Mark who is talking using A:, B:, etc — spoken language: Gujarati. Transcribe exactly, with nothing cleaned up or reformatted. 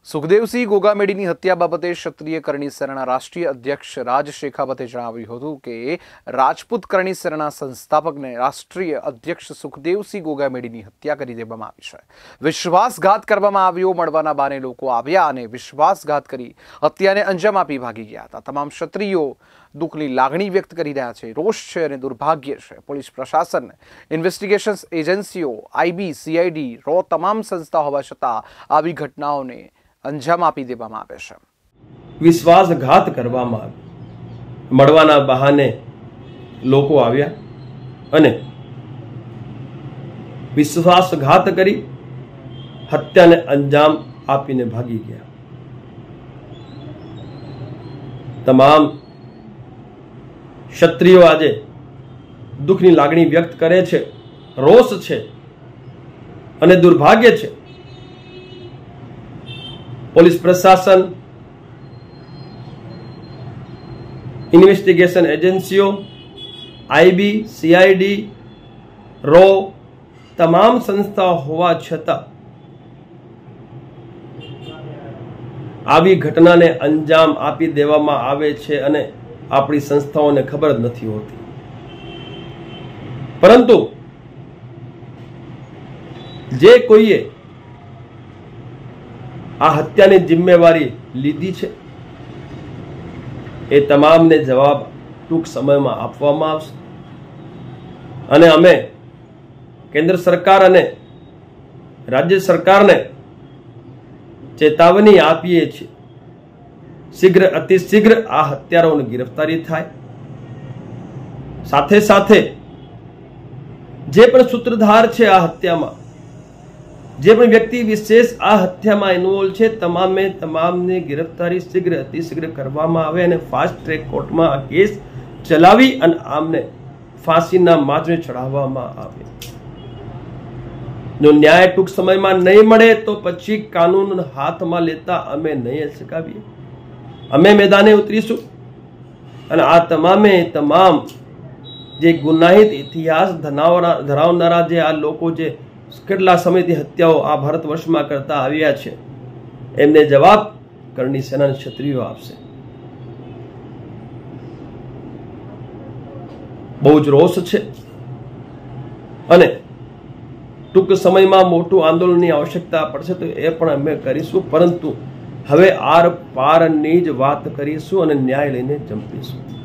A: સુખદેવસિંહ ગોગામેડીની હત્યા બાબતે ક્ષત્રિય કરણી સેનાના રાષ્ટ્રીય અધ્યક્ષ રાજ શેખાવતે જણાવ્યું હતું કે રાજપૂત કરણી સેનાના સંસ્થાપકને રાષ્ટ્રીય અધ્યક્ષ સુખદેવસિંહ ગોગામેડીની હત્યા કરી દેવામાં આવી છે. વિશ્વાસઘાત કરવામાં આવ્યો મળવાના બાને લોકો આવ્યા અને વિશ્વાસઘાત કરી હત્યાને અંજામ આપી ભાગી ગયા હતા. તમામ ક્ષત્રિયો દુઃખની લાગણી વ્યક્ત કરી રહ્યા છે. રોષ છે અને દુર્ભાગ્ય છે. પોલીસ પ્રશાસન, ઇન્વેસ્ટિગેશન એજન્સીઓ, આઈબી, સીઆઈડી, રો તમામ સંસ્થા હોવા છતાં આવી ઘટનાઓને અંજામ આપી દેવામાં આવે છે.
B: વિશ્વાસઘાત કરવામાં આવ્યો, મળવાના બહાને લોકો આવ્યા અને વિશ્વાસઘાત કરી હત્યાને અંજામ આપીને ભાગી ગયા. તમામ ક્ષત્રિયો આજે દુઃખની લાગણી વ્યક્ત કરે છે, રોષ છે અને દુર્ભાગ્ય છે. પોલીસ પ્રશાસન, ઇન્વેસ્ટિગેશન એજન્સીઓ, આઈબી, સીઆઈડી, રો તમામ સંસ્થાઓ હોવા છતાં આવી ઘટનાને અંજામ આપી દેવામાં આવે છે અને આપણી સંસ્થાઓને ખબર જ નથી હોતી. પરંતુ જે કોઈએ આ હત્યાની જિમ્મેવારી લીધી છે એ તમામને જવાબ ટૂંક સમયમાં આપવામાં આવશે અને અમે કેન્દ્ર સરકાર અને રાજ્ય સરકારને ચેતવણી આપીએ છીએ, શીઘ્ર અતિ શીઘ્ર આ હત્યારાઓની ગિરફતારી થાય. સાથે સાથે જે પણ સૂત્રધાર છે આ હત્યામાં, જે પણ વ્યક્તિ વિશેષ આ હત્યામાં ઇન્વોલ્વ છે, તમામે તમામની ગિરફતારી શીઘ્ર અતિ શીઘ્ર કરવામાં આવે અને ફાસ્ટ ટ્રેક કોર્ટમાં આ કેસ ચલાવી અને આમને ફાંસીના માચડે ચડાવવામાં આવે. જો ન્યાય ટૂંક સમયમાં નહીં મળે તો પછી કાનૂન હાથમાં લેતા અમે નહીં શીખાવીએ. અમે મેદાને ઉતરીશું અને આ તમામે તમામ જે ગુનાહિત ઇતિહાસ ધરાવનારા જે આ લોકો જે કેટલા સમયથી હત્યાઓ આ ભારત વર્ષમાં કરતા આવ્યા છે એમને જવાબ કરણી સેનાના ક્ષત્રિયો આપશે. બહુ જ રોષ છે અને ટૂંક સમયમાં મોટું આંદોલનની આવશ્યકતા પડશે તો એ પણ અમે કરીશું. પરંતુ હવે આર પારની જ વાત કરીશું અને ન્યાય લઈને જંપીશું.